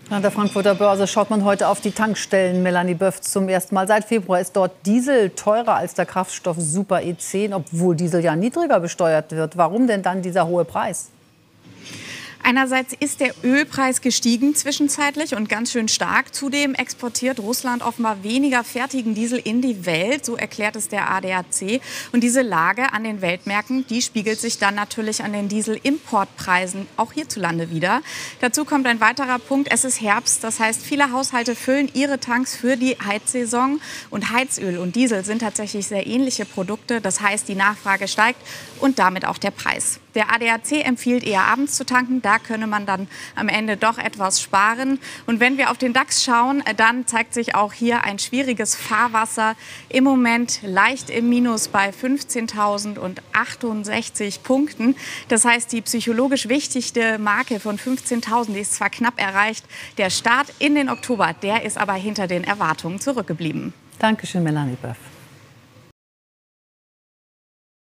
An der Frankfurter Börse schaut man heute auf die Tankstellen. Melanie Boeuf zum ersten Mal seit Februar ist dort Diesel teurer als der Kraftstoff Super E10, obwohl Diesel ja niedriger besteuert wird. Warum denn dann dieser hohe Preis? Einerseits ist der Ölpreis gestiegen zwischenzeitlich und ganz schön stark. Zudem exportiert Russland offenbar weniger fertigen Diesel in die Welt, so erklärt es der ADAC. Und diese Lage an den Weltmärkten, die spiegelt sich dann natürlich an den Dieselimportpreisen auch hierzulande wieder. Dazu kommt ein weiterer Punkt, es ist Herbst, das heißt, viele Haushalte füllen ihre Tanks für die Heizsaison. Und Heizöl und Diesel sind tatsächlich sehr ähnliche Produkte, das heißt, die Nachfrage steigt und damit auch der Preis. Der ADAC empfiehlt eher abends zu tanken, da könne man dann am Ende doch etwas sparen. Und wenn wir auf den DAX schauen, dann zeigt sich auch hier ein schwieriges Fahrwasser. Im Moment leicht im Minus bei 15.068 Punkten. Das heißt, die psychologisch wichtigste Marke von 15.000, die ist zwar knapp erreicht. Der Start in den Oktober, der ist aber hinter den Erwartungen zurückgeblieben. Dankeschön, Melanie Boeuf.